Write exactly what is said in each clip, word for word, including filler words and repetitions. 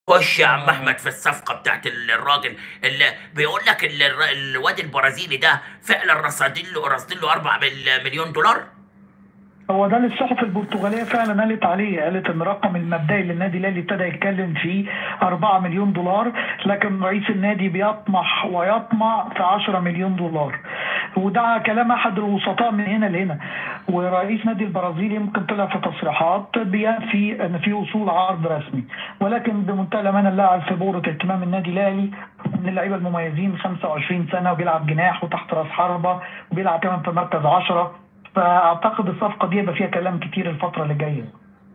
خش يا عم ف احمد في الصفقه بتاعت ال- الراجل اللي بيقول لك ال- الر- الواد البرازيلي ده فعلا رصادين له رصدين له أربعة مليون دولار. هو ده اللي الصحف البرتغاليه فعلا قالت عليه، قالت ان الرقم المبدئي اللي النادي الاهلي ابتدى يتكلم فيه أربعة مليون دولار، لكن رئيس النادي بيطمح ويطمع في عشرة مليون دولار. وده كلام احد الوسطاء من هنا لهنا. ورئيس نادي البرازيل يمكن طلع في تصريحات بينفي ان في وصول عرض رسمي، ولكن بمنتهى الامانه اللاعب في بؤره اهتمام النادي الاهلي، من اللعيبه المميزين، خمسة وعشرين سنه وبيلعب جناح وتحت راس حربه وبيلعب كمان في مركز عشرة. فاعتقد الصفقه دي يبقى فيها كلام كتير الفتره اللي جايه.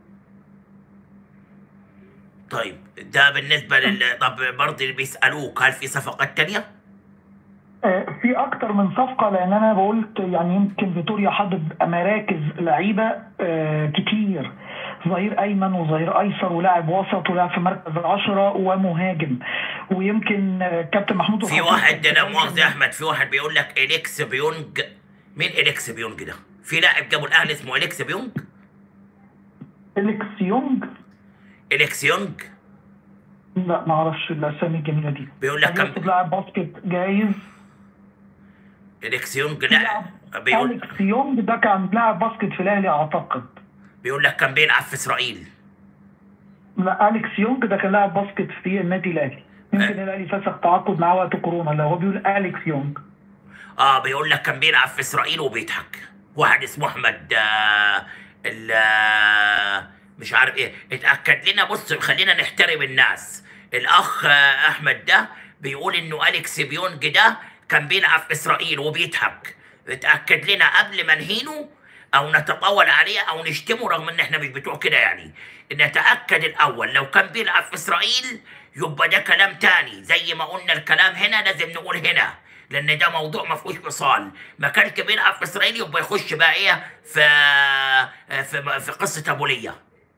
طيب ده بالنسبه لل طب برضه اللي بيسالوك هل في صفقات تانية؟ آه، في اكتر من صفقه، لان انا بقولت يعني يمكن فيتوريا حدد مراكز لعيبه آه، كتير، ظهير ايمن وظهير ايسر ولاعب وسط ولاعب في مركز العشره ومهاجم. ويمكن آه، كابتن محمود في الخطيب واحد كان ده لا متكلم مؤاخذه يا إن احمد، في واحد بيقول لك اليكس بيونج. مين اليكس بيونج ده؟ في لاعب جابوا الاهلي اسمه اليكس بيونج. فيليكس يونج. اليكس يونج لا ما اعرفش الاسامي الجميله دي. بيقول لك هل كم. يقصد لاعب باسكت جايز؟ اليكس يونج في لا. لاعب بيقول اليكس يونج ده كان لاعب باسكت في الاهلي اعتقد. بيقول لك كان بيلعب في اسرائيل. لا اليكس يونج ده كان لاعب باسكت في النادي الاهلي، اه, يمكن الاهلي فسخ تعاقد معاه وقت كورونا. لو هو بيقول اليكس يونج. آه بيقول لك كان بيلعب في اسرائيل وبيضحك. واحد اسمه احمد آه ال آه، مش عارف ايه، اتاكد لنا. بص خلينا نحترم الناس. الاخ آه احمد ده بيقول انه اليكس بيونج ده كان بيلعب في اسرائيل وبيضحك. اتاكد لنا قبل ما نهينه او نتطاول عليه او نشتمه، رغم ان احنا مش بتوع كده يعني. نتاكد الاول لو كان بيلعب في اسرائيل يبقى ده كلام تاني، زي ما قلنا الكلام هنا لازم نقول هنا، لان ده موضوع ما فيهوش فصال. ما كانش بيلعب في اسرائيل يبقى يخش بقى ايه في في في قصه ابو ليا.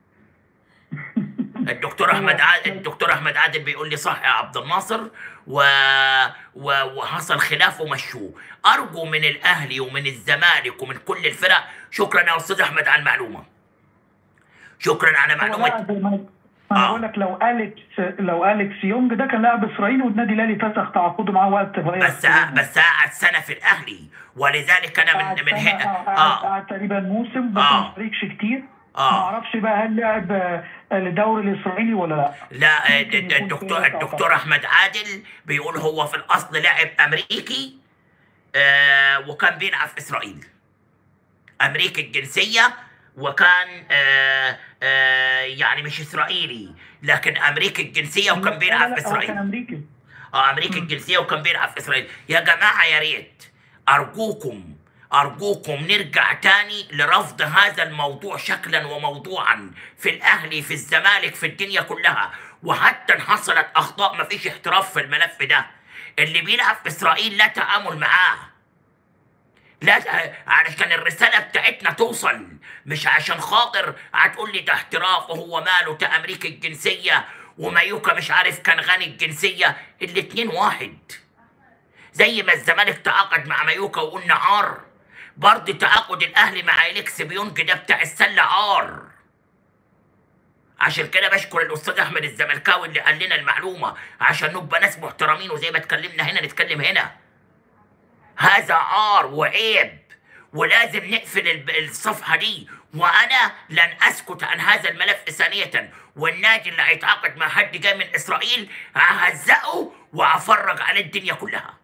الدكتور احمد هو عادل الدكتور احمد عادل بيقول لي صح يا عبد الناصر. و... و... وحصل خلاف ومشوه. ارجو من الاهلي ومن الزمالك ومن كل الفرق. شكرا يا استاذ احمد على المعلومه. شكرا على هو معلومه. لاعب زي ما انا ما أنا بقول اه لك، لو اليكس لو اليكس يونج ده كان لاعب اسرائيلي والنادي الاهلي فسخ تعاقده معاه وقت فيروس بس كورونا. بس قعد سنه في الاهلي، ولذلك انا من قعد من سنه، هنا. اه قعد اه قعد تقريبا موسم بس ما اه شاركش كتير. ما اه اعرفش بقى هل لعب آه، الدوري الاسرائيلي ولا لا. لا ممكن الد- يكون الدكتور شارك الدكتور اعتقد. احمد عادل بيقول هو في الاصل لاعب امريكي. آه وكان بيلعب في اسرائيل. امريكي الجنسيه. وكان آه آه يعني مش اسرائيلي، لكن امريكي الجنسيه وكان لا لا بيلعب في لا، هو كان اسرائيل. امريكي. اه امريكي مم. الجنسيه وكان بيلعب في اسرائيل. يا جماعه يا ريت، ارجوكم ارجوكم نرجع تاني لرفض هذا الموضوع شكلا وموضوعا، في الاهلي في الزمالك في الدنيا كلها. وحتى ان حصلت اخطاء مفيش احتراف في الملف ده. اللي بيلعب في اسرائيل لا تعامل معاه. لا، علشان الرساله بتاعتنا توصل، مش عشان خاطر هتقول لي ده احتراف وهو ماله ده امريكي الجنسيه ومايوكا مش عارف كان غني الجنسيه. الاتنين واحد. زي ما الزمالك تعاقد مع مايوكا وقلنا عار، برضه تعاقد الاهلي مع اليكس بيونج ده بتاع السله عار. عشان كده بشكر الاستاذ احمد الزملكاوي اللي قال لنا المعلومه، عشان نبقى ناس محترمين، وزي ما اتكلمنا هنا نتكلم هنا. هذا عار وعيب، ولازم نقفل الب- الصفحه دي. وانا لن اسكت عن هذا الملف ثانيه. والنادي اللي هيتعاقد مع حد جاي من اسرائيل ههزقه وافرج على الدنيا كلها.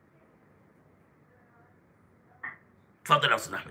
اتفضل يا استاذ احمد.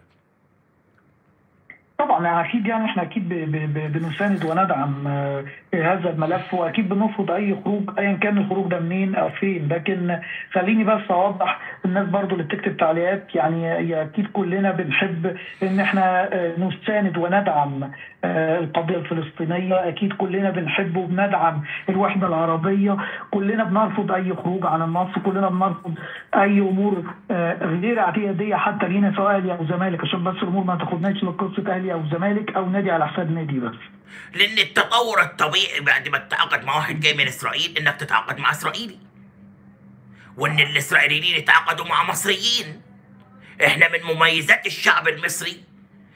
طبعا يعني اكيد، يعني احنا اكيد ب- ب- ب- بنساند وندعم آه، هذا الملف، واكيد بنرفض اي خروج ايا كان الخروج ده منين او فين. لكن خليني بس اوضح الناس برضو اللي بتكتب تعليقات، يعني هي اكيد كلنا بنحب ان احنا آه، نساند وندعم آه، القضيه الفلسطينيه. اكيد كلنا بنحب وبندعم الوحده العربيه. كلنا بنرفض اي خروج عن النص. كلنا بنرفض اي امور آه، غير اعتياديه حتى لينا، سواء اهلي او زمالك، عشان بس الامور ما تاخدناش لقصه اهلي او زمالك او نادي على حساب نادي بس. لان التطور الطبيعي بعد ما تتعاقد مع واحد جاي من اسرائيل انك تتعاقد مع اسرائيلي، وان الاسرائيليين يتعاقدوا مع مصريين. احنا من مميزات الشعب المصري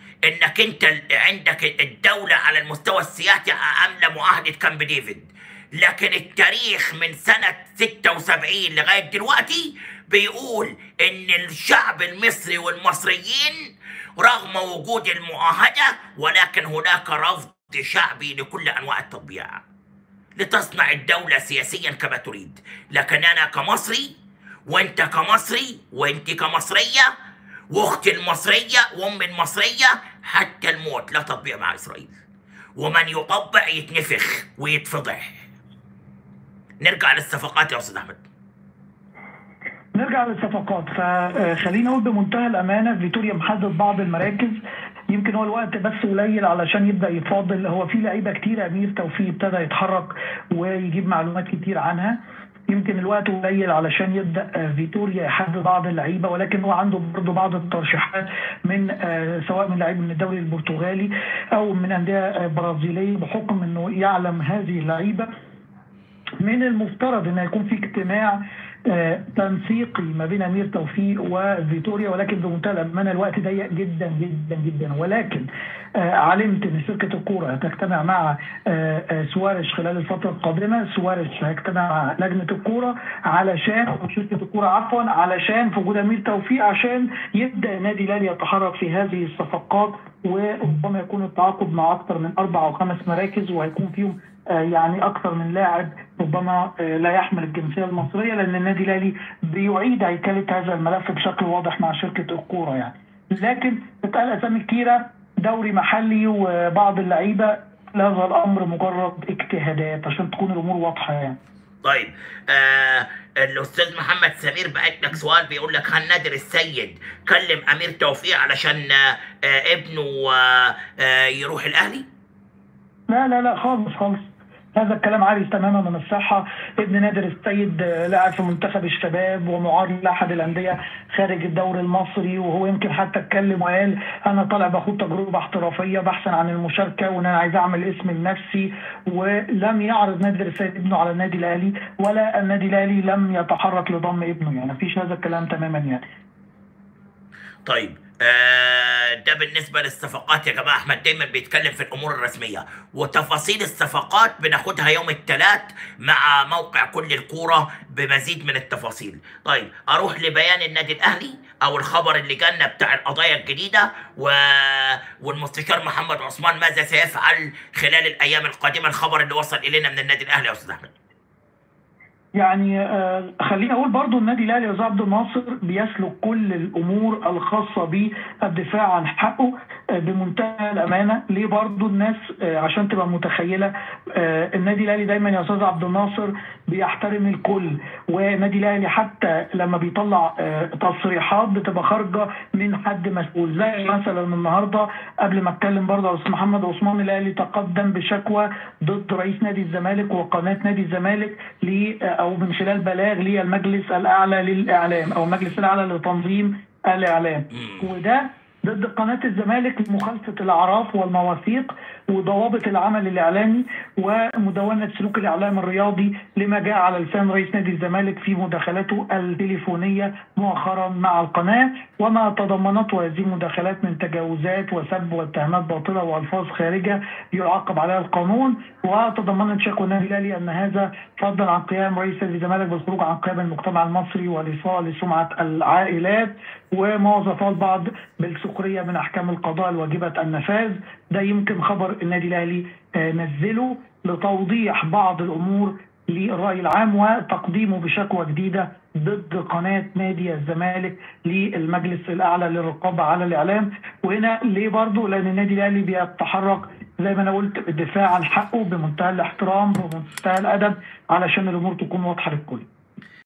انك انت ال- عندك الدولة على المستوى السياسي عاملة معاهدة كامب ديفيد. لكن التاريخ من سنة ستة وسبعين لغاية دلوقتي بيقول إن الشعب المصري والمصريين رغم وجود المعاهدة ولكن هناك رفض شعبي لكل أنواع التطبيع لتصنع الدولة سياسيا كما تريد. لكن أنا كمصري وأنت كمصري وأنت كمصرية وأختي المصرية وأمي المصرية حتى الموت لا تطبيع مع إسرائيل، ومن يطبع يتنفخ ويتفضح. نرجع للصفقات يا أستاذ أحمد. نرجع للصفقات، فخلينا نقول بمنتهى الامانه فيتوريا محدد بعض المراكز، يمكن هو الوقت بس قليل علشان يبدا يفاضل. هو في لعيبه كتير امير توفيق ابتدى يتحرك ويجيب معلومات كتير عنها، يمكن الوقت قليل علشان يبدا فيتوريا يحدد بعض اللعيبه، ولكن هو عنده برضه بعض الترشيحات من سواء من لعيبه من الدوري البرتغالي او من انديه برازيليه، بحكم انه يعلم هذه اللعيبه. من المفترض ان يكون في اجتماع آه تنسيقي ما بين امير توفيق وفيتوريا، ولكن بمنتهى الامانه الوقت ضيق جدا جدا جدا. ولكن آه علمت ان شركه الكوره هتجتمع مع آه آه سواريش خلال الفتره القادمه. سواريش هيجتمع مع لجنه الكوره علشان شركه الكوره عفوا علشان في وجود امير توفيق، عشان يبدا النادي الاهلي يتحرك في هذه الصفقات، وربما يكون التعاقد مع اكثر من اربع او خمس مراكز، وهيكون فيهم يعني اكثر من لاعب ربما لا يحمل الجنسيه المصريه، لان النادي الاهلي بيعيد هيكله هذا الملف بشكل واضح مع شركه الكوره يعني. لكن اتقال اسامي كثيره، دوري محلي وبعض اللعيبه، هذا الامر مجرد اجتهادات عشان تكون الامور واضحه يعني. طيب آه الاستاذ محمد سمير بعت لك سؤال بيقول لك هل نادر السيد كلم امير توفيق علشان آه آه ابنه آه آه يروح الاهلي؟ لا لا لا خالص خالص، هذا الكلام عارف تماما من الصحه. ابن نادر السيد لاعب في منتخب الشباب ومعار لاحد الانديه خارج الدوري المصري، وهو يمكن حتى اتكلم وقال انا طالع باخد تجربه احترافيه بحثا عن المشاركه وان انا عايز اعمل اسم لنفسي، ولم يعرض نادر السيد ابنه على النادي الاهلي، ولا النادي الاهلي لم يتحرك لضم ابنه، يعني مفيش هذا الكلام تماما يعني. طيب آه ده بالنسبه للصفقات يا جماعه. احمد دايما بيتكلم في الامور الرسميه، وتفاصيل الصفقات بناخدها يوم الثلاث مع موقع كل الكوره بمزيد من التفاصيل. طيب اروح لبيان النادي الاهلي او الخبر اللي جانا بتاع القضايا الجديده و... والمستشار محمد عثمان ماذا سيفعل خلال الايام القادمه، الخبر اللي وصل الينا من النادي الاهلي يا استاذ احمد. يعني آه خليني اقول برضو النادي الاهلي يا عبد الناصر بيسلك كل الامور الخاصه بالدفاع عن حقه آه بمنتهى الامانه. ليه برضو الناس آه عشان تبقى متخيله آه النادي الاهلي دايما يا استاذ عبد الناصر بيحترم الكل، والنادي الاهلي حتى لما بيطلع آه تصريحات بتبقى خارجه من حد مسؤول، زي مثلا النهارده قبل ما اتكلم برضه يا استاذ محمد عثمان الاهلي تقدم بشكوى ضد رئيس نادي الزمالك وقناه نادي الزمالك ل او من خلال بلاغ للمجلس الاعلى للاعلام او المجلس الاعلى لتنظيم الاعلام، وده ضد قناه الزمالك لمخالفه الاعراف والمواثيق وضوابط العمل الاعلامي ومدونه سلوك الاعلام الرياضي لما جاء على لسان رئيس نادي الزمالك في مداخلاته التليفونيه مؤخرا مع القناه، وما تضمنته هذه المداخلات من تجاوزات وسب واتهامات باطله والفاظ خارجه يعاقب عليها القانون. وتضمنت شكوى النادي الاهلي ان هذا فضلا عن قيام رئيس نادي الزمالك بالخروج عن قيام المجتمع المصري والايصال لسمعه العائلات وما وصفه البعض بالسخريه من احكام القضاء الواجبه النفاذ. ده يمكن خبر النادي الاهلي نزله لتوضيح بعض الامور للراي العام وتقديمه بشكوى جديده ضد قناه نادي الزمالك للمجلس الاعلى للرقابه على الاعلام. وهنا ليه برضه؟ لان النادي الاهلي بيتحرك زي ما انا قلت بالدفاع عن حقه بمنتهى الاحترام وبمنتهى الادب علشان الامور تكون واضحه للكل.